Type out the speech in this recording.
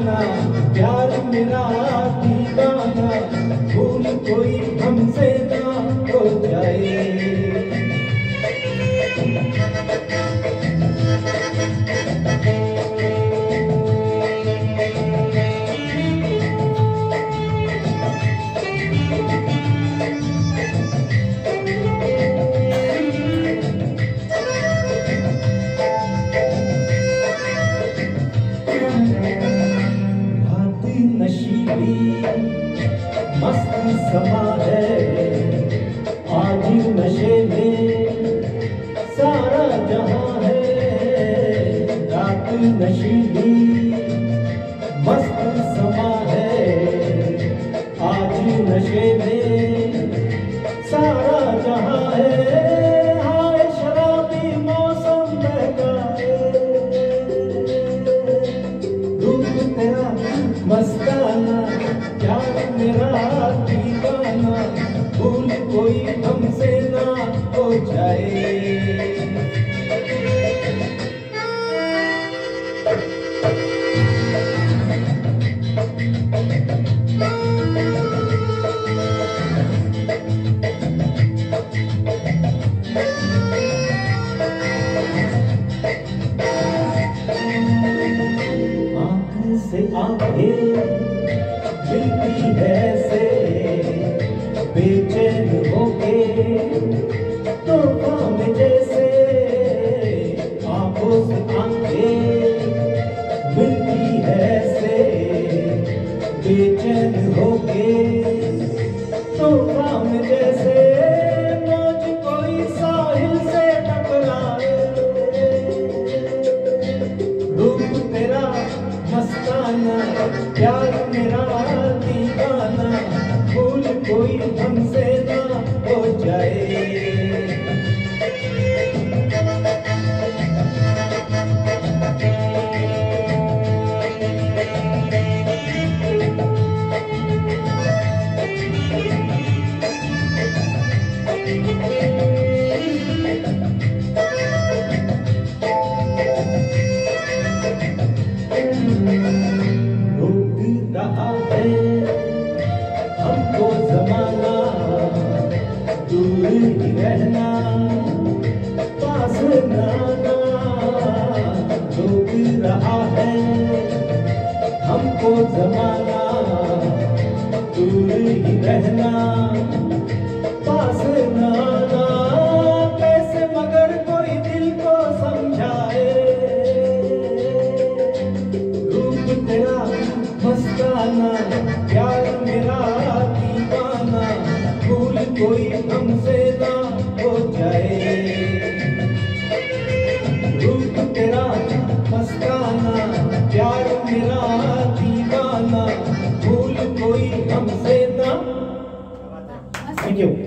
मस्ताना प्यार मेरा दीवाना, भूल कोई हमसे ना हो जाए। मस्त समा है आज नशे में सारा जहां है, रात नशीली मस्त समा है आज नशे में सारा जहां है। हाय शराबी मौसम बहका रूप तेरा मस्ताना, प्यार मेरा दीवाना, भूल कोई हमसे ना हो जाए। आँख से आंखें मिलती है से बेचैन होके, तो काम जैसे आंखों से आंखें मिलती है से बेचैन होके, तो काम जैसे मौज कोई साहिल से टकराए। रूप तेरा मस्ताना, प्यार मेरा दीवाना, भूल कोई हमसे ना हो जाए। रोक रहा है हमको ज़माना, दूर ही रहना पास ना आना। रोक रहा है हमको ज़माना, दूर ही रहना पास ना आना। कैसे मगर कोई दिल को समझाए, रूप तेरा मस्ताना, प्यार मेरा दीवाना, भूल कोई हमसे ना हो जाए। रूप तेरा मस्ताना, प्यार मेरा दीवाना, भूल कोई हमसे ना। Thank you.